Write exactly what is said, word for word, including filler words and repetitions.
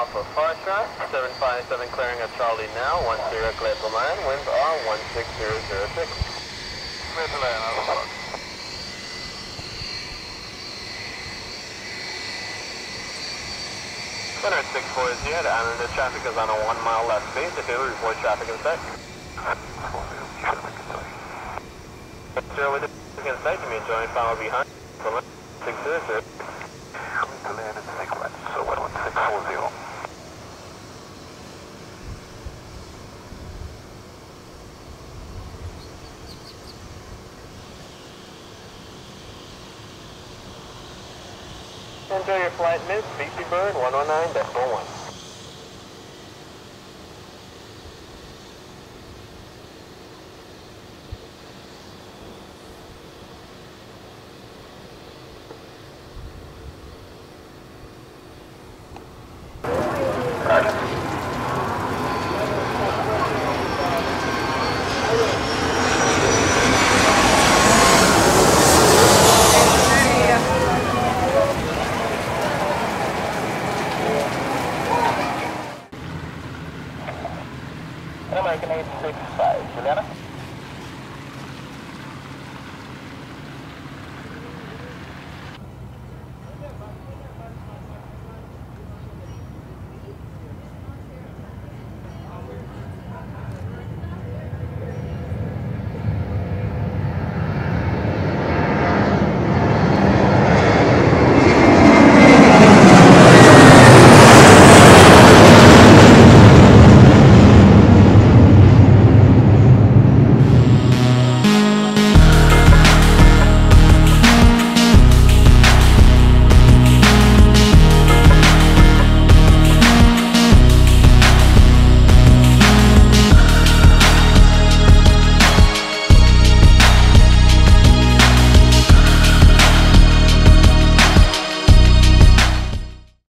Alpha Foxtrot, seven five seven clearing of Charlie now, one zero clear to land, winds are one six zero zero six. Clear to land, Alpha Fox. Center at six four zero, the island of traffic is on a one mile left base, if you will report traffic in sight. Zero with the in sight, you may join follow behind, six zero zero. To land in sequence, so one one six four zero. Enjoy your flight, Miss B C Bird one oh nine point one. American eight six five, Juliana.